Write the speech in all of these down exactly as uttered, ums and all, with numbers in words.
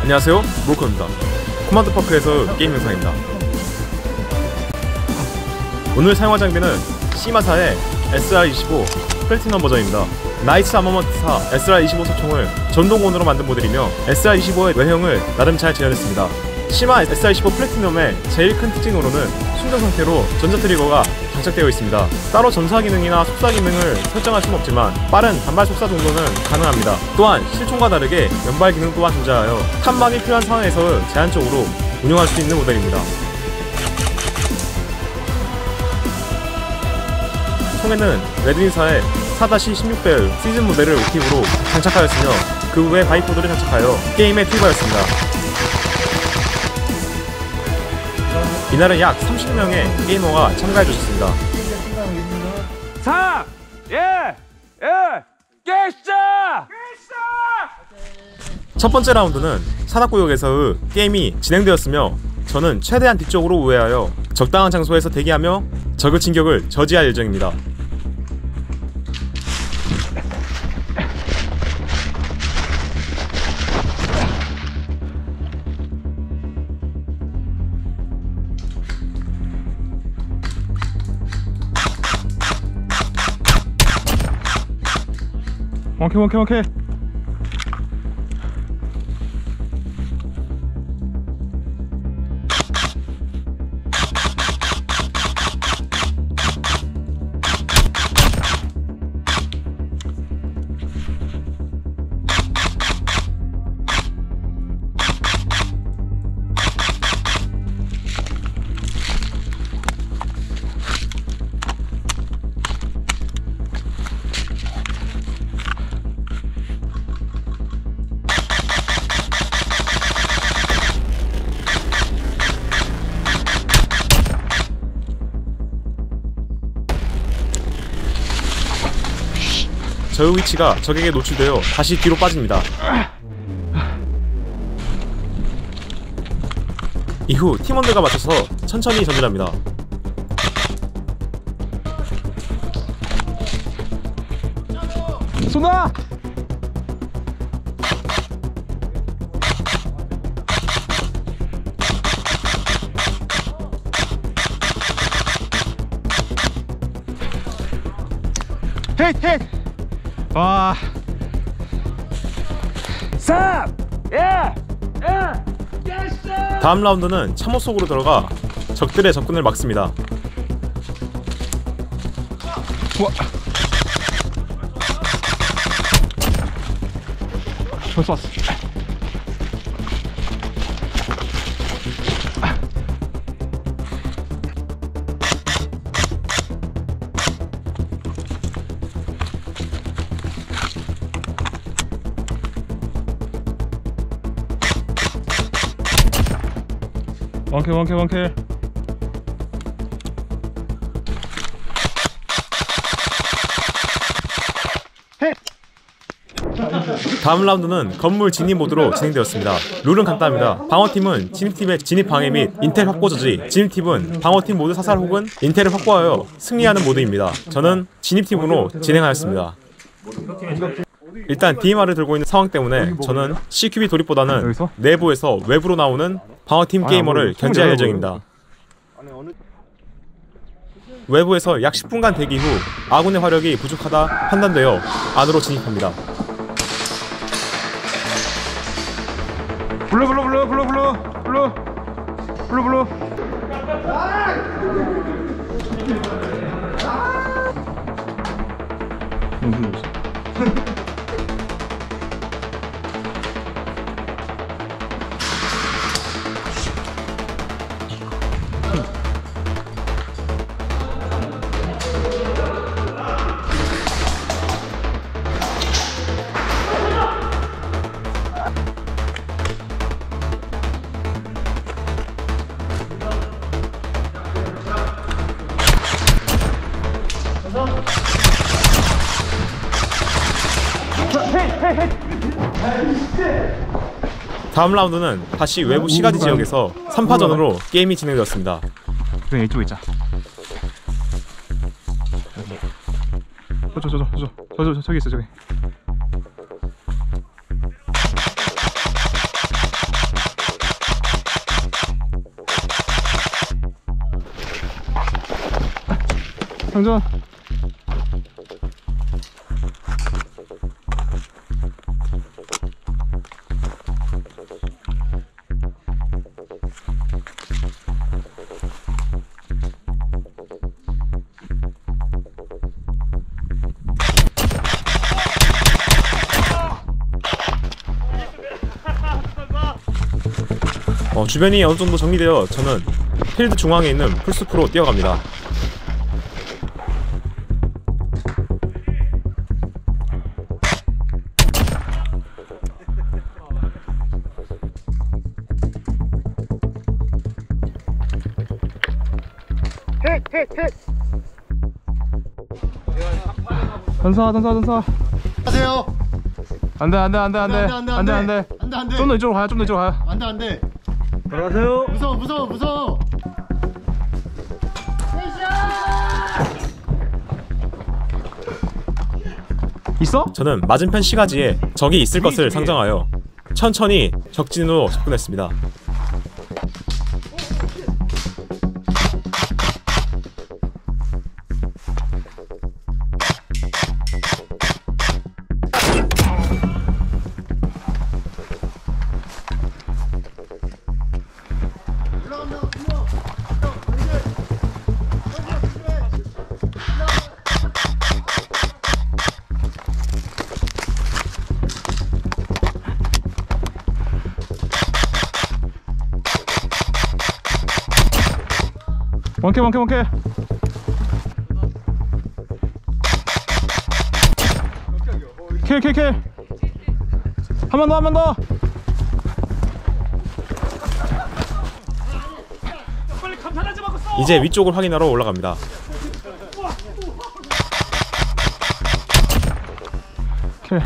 안녕하세요, 모로코입니다. 코만드 파크에서 게임 영상입니다. 오늘 사용할 장비는 시마사의 에스알 이십오 플래티넘 버전입니다. 나이츠 아머먼트사 에스알 이십오 소총을 전동곤으로 만든 모델이며 에스알 이십오의 외형을 나름 잘 재현했습니다. 시마 에스알 이십오 플래티넘의 제일 큰 특징으로는 충전 상태로 전자 트리거가 장착되어 있습니다. 따로 전사 기능이나 속사 기능을 설정할 수는 없지만 빠른 단발 속사 정도는 가능합니다. 또한 실총과 다르게 연발 기능 또한 존재하여 탐방이 필요한 상황에서 제한적으로 운영할 수 있는 모델입니다. 총에는 레드윈사의 사 십육 배율 시즌 모델을 모티브로 장착하였으며 그 외 바이코드를 장착하여 게임에 투입하였습니다. 이날은 약 삼십 명의 게이머가 참가해주셨습니다. 삼! 예! 예! 깨시자! 첫 번째 라운드는 산악구역에서의 게임이 진행되었으며 저는 최대한 뒤쪽으로 우회하여 적당한 장소에서 대기하며 적의 진격을 저지할 예정입니다. 오케이 오케이 오케이. 저의 위치가 적에게 노출되어 다시 뒤로 빠집니다. 이후 팀원들과 맞춰서 천천히 전진합니다. 쏜다! 힛! 힛! 와. 삼! 예! 예! 깨시자! 다음 라운드는 참호 속으로 들어가 적들의 접근을 막습니다. 우와. 벌써 왔어. 원킬 원킬 원킬. 다음 라운드는 건물 진입 모드로 진행되었습니다. 룰은 간단합니다. 방어팀은 진입팀의 진입 방해 및 인텔 확보 저지, 진입팀은 방어팀 모두 사살 혹은 인텔을 확보하여 승리하는 모드입니다. 저는 진입팀으로 진행하였습니다. 일단 디엠알을 들고 있는 상황 때문에 저는 씨큐비 돌입보다는 내부에서 외부로 나오는 방어팀 게이머를 견제할 예정입니다. 외부에서 약 십 분간 대기 후 아군의 화력이 부족하다 판단되어 안으로 진입합니다. 블루 블루 블루 블루 블루 블루 블루 블루. 다음 라운드는 다시 외부 시가지 지역에서 삼 파전으로 게임이 진행되었습니다. 그래 이쪽에 있자. 저 저 저 저 저 저 저 저기 있어 저기. 장전. 어, 주변이 어느 정도 정리되어 저는 필드 중앙에 있는 풀숲으로 뛰어갑니다. 전사 전사 전사. 하세요. 안돼 안돼 안돼 안돼 안돼 안돼 안돼 안돼. 좀 더 이쪽으로 가요. 좀 더 이쪽으로 가요. 안돼 안돼. 들어가세요. 무서워 무서워 무서워. 있어? 저는 맞은편 시가지에 적이 있을 것을 상정하여 천천히 적진으로 접근했습니다. 원캐 원캐 원캐. 킬킬킬. 한 번 더 한 번 더. 이제 위쪽을 확인하러 올라갑니다. 킬.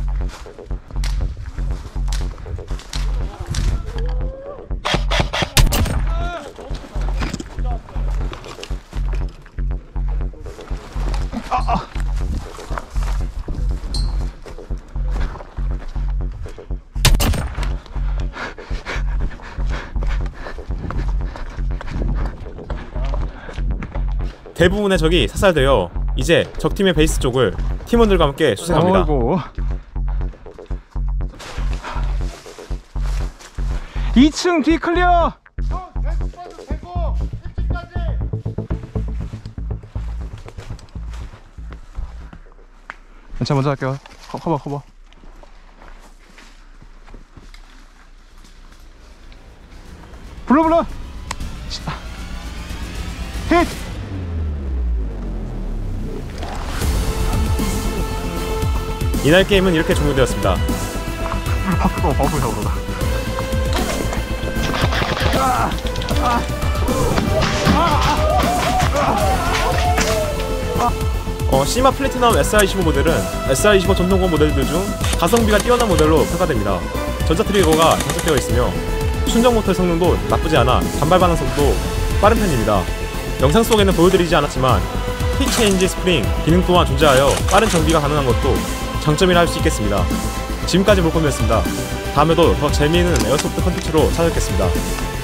대부분의 적이 사살되어 이제 적팀의 베이스 쪽을 팀원들과 함께 수색합니다. 어이구. 이 층 뒤 클리어. 제가 먼저 할게요. 커, 커버 커버. 불러 불러. 힛. 이날 게임은 이렇게 종료되었습니다. 바꾸고 바꾸고 잡으러 가. 어, 시마 플래티넘 에스알 이십오 모델은 에스알 이십오 전동권 모델들 중 가성비가 뛰어난 모델로 평가됩니다. 전자 트리거가 장착되어 있으며 순정 모터 성능도 나쁘지 않아 단발 반응 속도 빠른 편입니다. 영상 속에는 보여드리지 않았지만 퀵 체인지 스프링 기능 또한 존재하여 빠른 정비가 가능한 것도 장점이라 할 수 있겠습니다. 지금까지 몰콤이었습니다. 다음에도 더 재미있는 에어소프트 컨텐츠로 찾아뵙겠습니다.